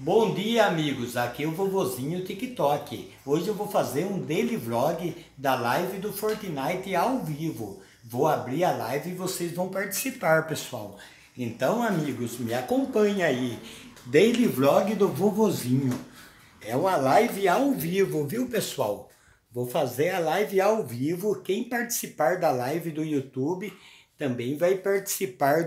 Bom dia, amigos, aqui é o vovozinho TikTok. Hoje eu vou fazer um daily vlog da live do Fortnite ao vivo. Vou abrir a live e vocês vão participar, pessoal. Então, amigos, me acompanha aí. Daily vlog do vovozinho. É uma live ao vivo, viu, pessoal? Vou fazer a live ao vivo. Quem participar da live do YouTube também vai participar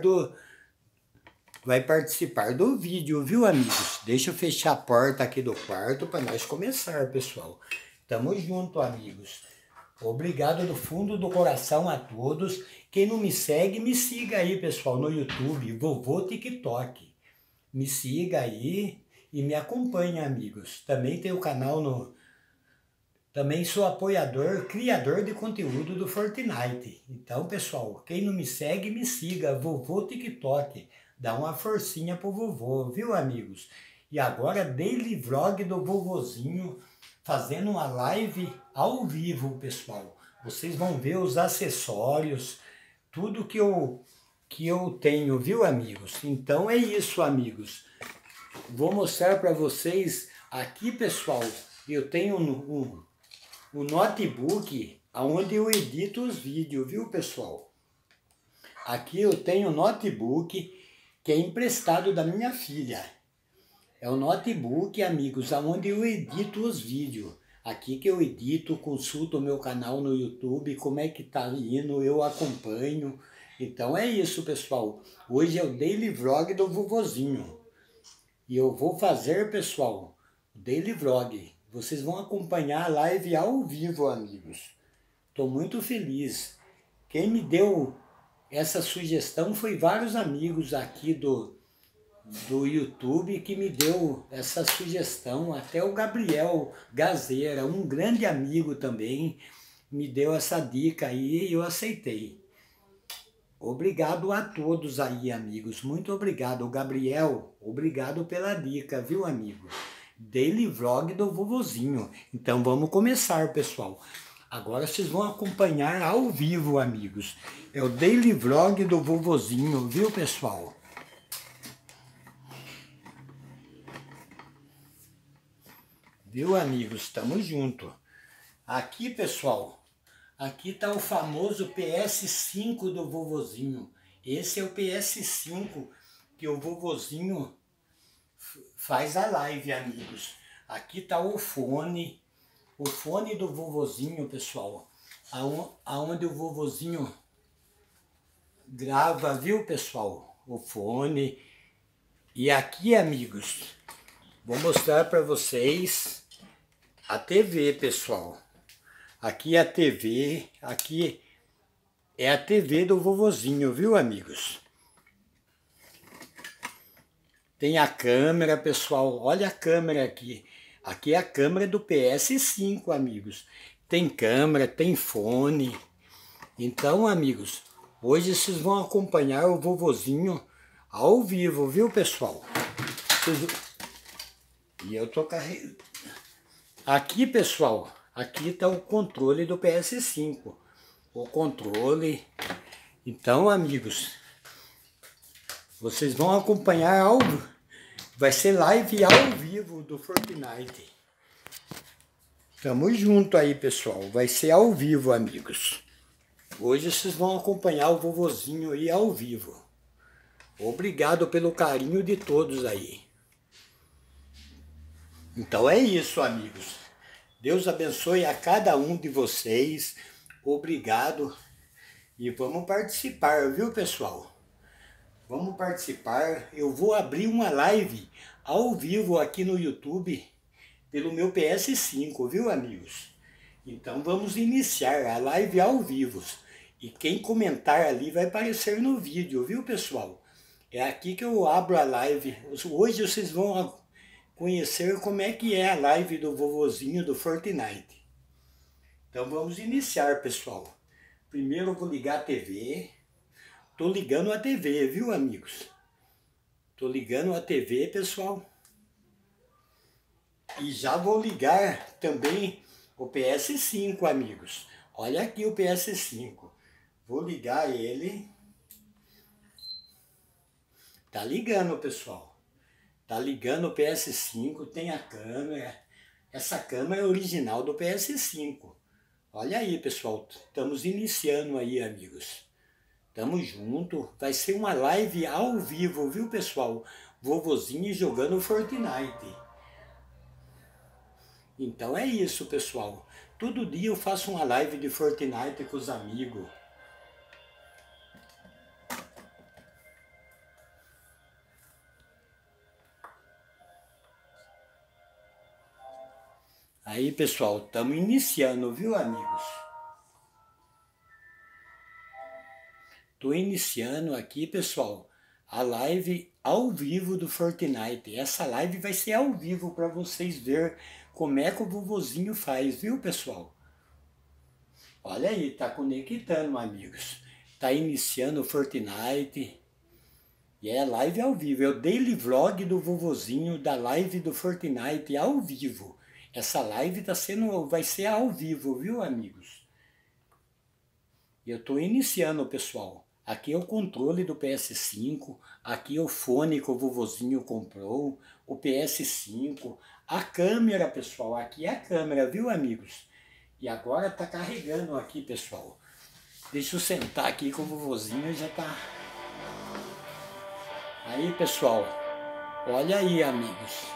do vídeo, viu, amigos? Deixa eu fechar a porta aqui do quarto para nós começar, pessoal. Tamo junto, amigos. Obrigado do fundo do coração a todos. Quem não me segue, me siga aí, pessoal, no YouTube, Vovô TikTok. Me siga aí e me acompanhe, amigos. Também tem o canal no... Também sou apoiador, criador de conteúdo do Fortnite. Então, pessoal, quem não me segue, me siga, Vovô TikTok. Dá uma forcinha pro vovô, viu, amigos? E agora, daily vlog do vovozinho, fazendo uma live ao vivo, pessoal. Vocês vão ver os acessórios, tudo que eu tenho, viu, amigos? Então é isso, amigos. Vou mostrar para vocês aqui, pessoal. Eu tenho um notebook onde eu edito os vídeos, viu, pessoal? Aqui eu tenho um notebook que é emprestado da minha filha. É o notebook, amigos, onde eu edito os vídeos. Aqui que eu edito, consulto o meu canal no YouTube, como é que tá indo, eu acompanho. Então é isso, pessoal. Hoje é o daily vlog do vovozinho. E eu vou fazer, pessoal, o daily vlog. Vocês vão acompanhar a live ao vivo, amigos. Estou muito feliz. Quem me deu essa sugestão foi vários amigos aqui do YouTube que me deu essa sugestão. Até o Gabriel Gazeira, um grande amigo também, me deu essa dica aí e eu aceitei. Obrigado a todos aí, amigos. Muito obrigado. Gabriel, obrigado pela dica, viu, amigo? Daily vlog do vovozinho. Então vamos começar, pessoal. Agora vocês vão acompanhar ao vivo, amigos. É o daily vlog do vovozinho, viu, pessoal? Viu, amigos? Tamo junto. Aqui, pessoal, aqui tá o famoso PS5 do vovozinho. Esse é o PS5 que o vovozinho faz a live, amigos. Aqui tá o fone do vovozinho, pessoal, aonde o vovozinho grava, viu, pessoal, o fone. E aqui, amigos, vou mostrar para vocês a TV, pessoal. Aqui é a TV, aqui é a TV do vovozinho, viu, amigos? Tem a câmera, pessoal, olha a câmera aqui. Aqui é a câmera do PS5, amigos. Tem câmera, tem fone. Então, amigos, hoje vocês vão acompanhar o vovozinho ao vivo, viu, pessoal? E eu tô carregando. Aqui, pessoal, aqui tá o controle do PS5. O controle. Então, amigos, vocês vão acompanhar vai ser live ao vivo do Fortnite. Tamo junto aí, pessoal. Vai ser ao vivo, amigos. Hoje vocês vão acompanhar o vovozinho aí ao vivo. Obrigado pelo carinho de todos aí. Então é isso, amigos. Deus abençoe a cada um de vocês. Obrigado. E vamos participar, viu, pessoal? Vamos participar. Eu vou abrir uma live ao vivo aqui no YouTube pelo meu PS5, viu, amigos? Então vamos iniciar a live ao vivo. E quem comentar ali vai aparecer no vídeo, viu, pessoal? É aqui que eu abro a live. Hoje vocês vão conhecer como é que é a live do vovozinho do Fortnite. Então vamos iniciar, pessoal. Primeiro eu vou ligar a TV. Tô ligando a TV, viu, amigos? Tô ligando a TV, pessoal. E já vou ligar também o PS5, amigos. Olha aqui o PS5. Vou ligar ele. Tá ligando, pessoal. Tá ligando o PS5, tem a câmera. Essa câmera é original do PS5. Olha aí, pessoal, estamos iniciando aí, amigos. Tamo junto, vai ser uma live ao vivo, viu, pessoal? Vovozinho jogando Fortnite. Então é isso, pessoal. Todo dia eu faço uma live de Fortnite com os amigos. Aí, pessoal, estamos iniciando, viu, amigos? Estou iniciando aqui, pessoal, a live ao vivo do Fortnite. Essa live vai ser ao vivo para vocês verem como é que o vovozinho faz, viu, pessoal? Olha aí, tá conectando, amigos. Tá iniciando o Fortnite. E é live ao vivo. É o daily vlog do vovozinho da live do Fortnite ao vivo. Essa live vai ser ao vivo, viu, amigos? E eu tô iniciando, pessoal. Aqui é o controle do PS5, aqui é o fone que o vovozinho comprou, o PS5, a câmera, pessoal, aqui é a câmera, viu, amigos? E agora tá carregando aqui, pessoal. Deixa eu sentar aqui com o vovozinho, já tá... Aí, pessoal, olha aí, amigos.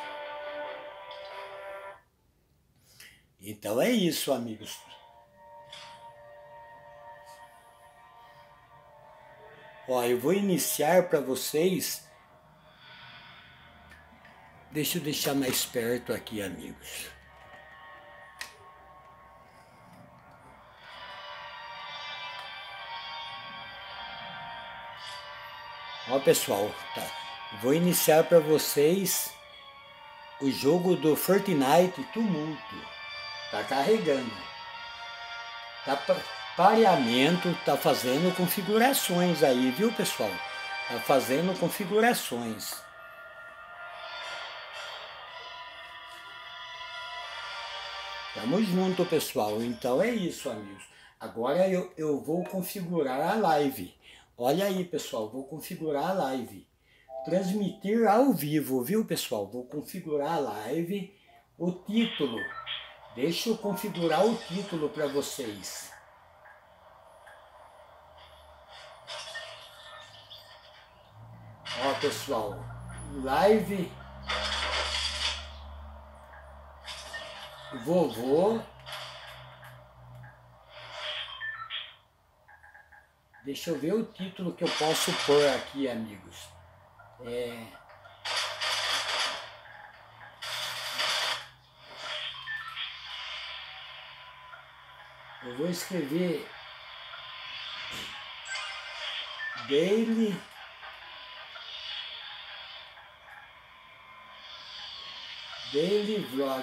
Então é isso, amigos. Ó, eu vou iniciar para vocês. Deixa eu deixar mais perto aqui, amigos. Ó, pessoal, tá. Vou iniciar para vocês o jogo do Fortnite Tumulto. Tá carregando. Tá pareamento, tá fazendo configurações aí, viu, pessoal? Tá fazendo configurações. Tamo junto, pessoal. Então é isso, amigos. Agora eu vou configurar a live. Olha aí, pessoal, vou configurar a live. Transmitir ao vivo, viu, pessoal? Vou configurar a live. O título. Deixa eu configurar o título para vocês. Ó, pessoal, live vovô. Deixa eu ver o título que eu posso pôr aqui, amigos. Eu vou escrever Daily Vlog.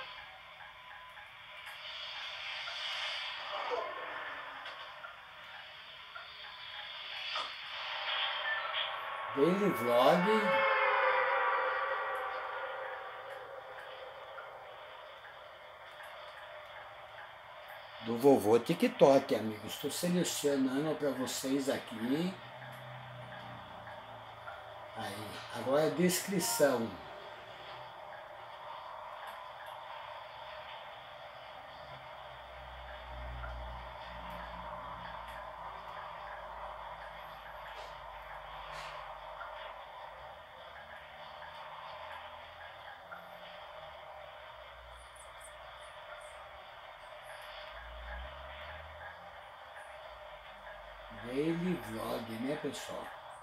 Daily Vlog do vovô TikTok, amigos. Estou selecionando para vocês aqui. Aí, agora a descrição. Daily Vlog, né, pessoal?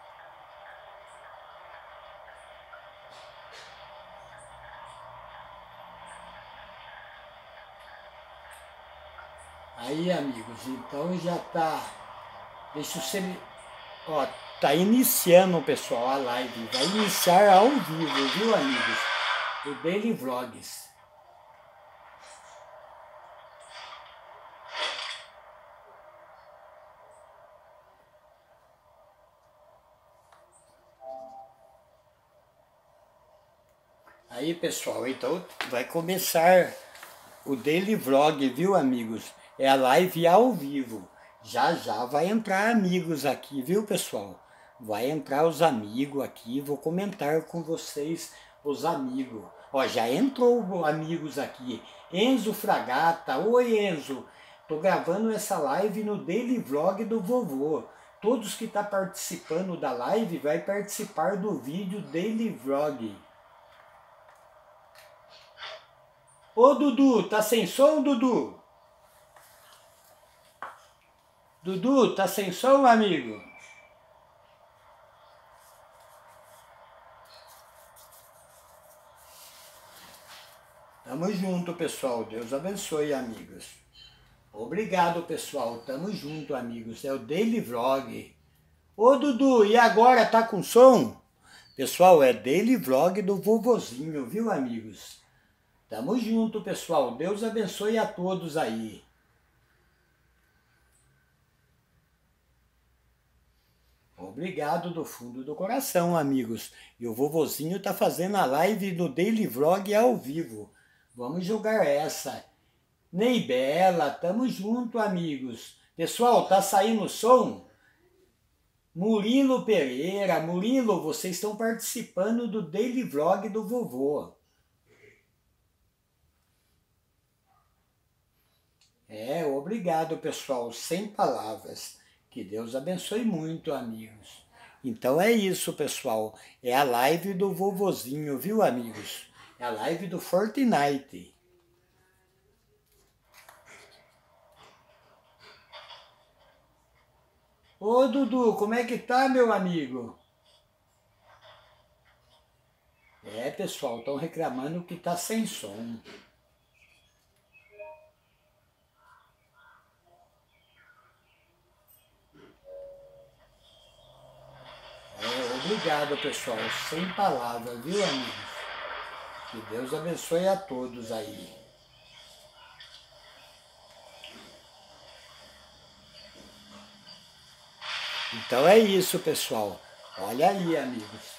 Aí, amigos, então já tá... Deixa eu ser... Ó, tá iniciando, pessoal, a live. Vai iniciar ao vivo, viu, amigos? O Daily Vlogs. Aí, pessoal, então vai começar o Daily Vlog, viu, amigos? É a live ao vivo. Já já vai entrar amigos aqui, viu, pessoal? vai entrar os amigos aqui, vou comentar com vocês os amigos. Ó, já entrou amigos aqui. Enzo Fragata, oi Enzo, tô gravando essa live no Daily Vlog do vovô. Todos que estão participando da live vai participar do vídeo Daily Vlog. Ô Dudu, tá sem som, Dudu? Dudu, tá sem som, amigo? Tamo junto, pessoal. Deus abençoe, amigos. Obrigado, pessoal. Tamo junto, amigos. É o Daily Vlog. Ô, Dudu, e agora tá com som? Pessoal, é Daily Vlog do vovozinho, viu, amigos? Tamo junto, pessoal. Deus abençoe a todos aí. Obrigado do fundo do coração, amigos. E o vovozinho tá fazendo a live do Daily Vlog ao vivo. Vamos jogar essa. Ney Bela, tamo junto, amigos. Pessoal, tá saindo som? Murilo Pereira, Murilo, vocês estão participando do Daily Vlog do vovô. Obrigado, pessoal, sem palavras. Que Deus abençoe muito, amigos. Então é isso, pessoal. É a live do vovozinho, viu, amigos? É a live do Fortnite. Ô, Dudu, como é que tá, meu amigo? Pessoal, estão reclamando que tá sem som. Obrigado, pessoal. Sem palavras, viu, amigos? Que Deus abençoe a todos aí. Então é isso, pessoal. Olha aí, amigos.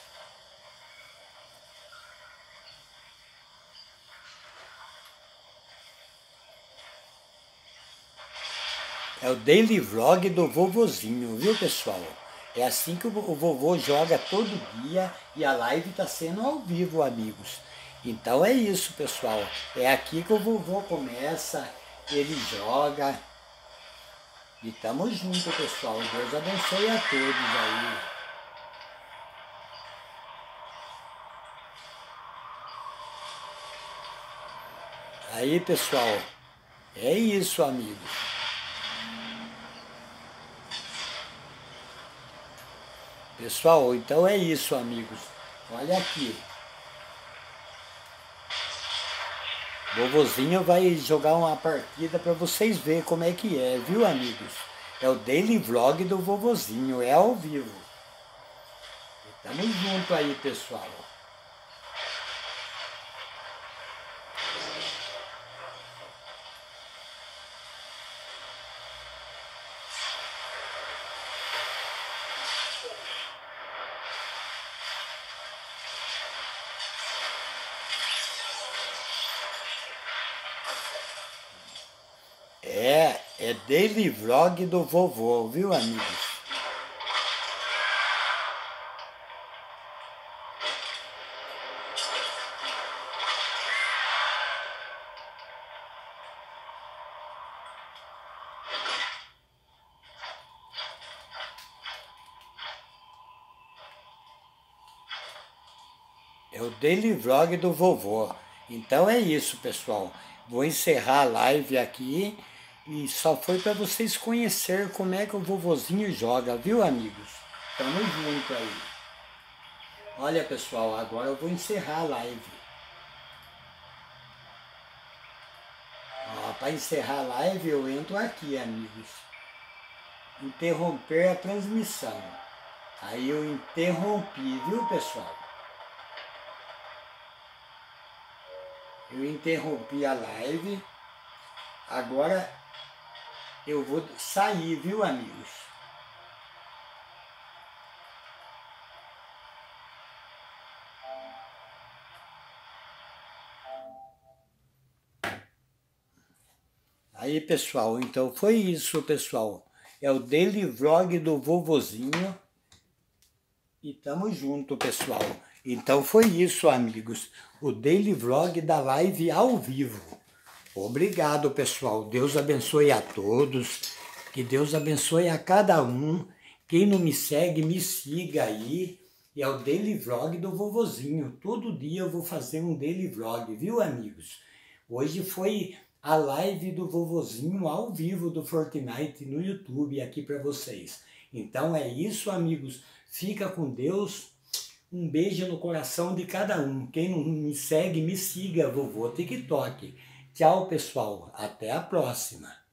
É o Daily Vlog do vovozinho, viu, pessoal? É assim que o vovô joga todo dia e a live está sendo ao vivo, amigos. Então é isso, pessoal. É aqui que o vovô começa, ele joga. E tamo junto, pessoal. Deus abençoe a todos aí. Aí, pessoal. É isso, amigos. Pessoal, então é isso, amigos. Olha aqui. Vovozinho vai jogar uma partida para vocês verem como é que é, viu, amigos? É o Daily Vlog do vovozinho, é ao vivo. Tamo junto aí, pessoal. É Daily Vlog do vovô, viu, amigos? É o Daily Vlog do vovô. Então é isso, pessoal. Vou encerrar a live aqui e só foi para vocês conhecerem como é que o vovozinho joga, viu, amigos? Tamo junto aí. Olha, pessoal, agora eu vou encerrar a live. Para encerrar a live eu entro aqui, amigos. Interromper a transmissão. Aí eu interrompi, viu, pessoal? Eu interrompi a live. Agora eu vou sair, viu, amigos? Aí, pessoal, então foi isso, pessoal. É o Daily Vlog do vovozinho. E tamo junto, pessoal. Então foi isso, amigos. O Daily Vlog da live ao vivo. Obrigado, pessoal. Deus abençoe a todos. Que Deus abençoe a cada um. Quem não me segue, me siga aí. E é o Daily Vlog do vovozinho. Todo dia eu vou fazer um Daily Vlog, viu, amigos? Hoje foi a live do vovozinho ao vivo do Fortnite no YouTube aqui para vocês. Então é isso, amigos. Fica com Deus. Um beijo no coração de cada um. Quem não me segue, me siga, vovô TikTok. Tchau, pessoal. Até a próxima.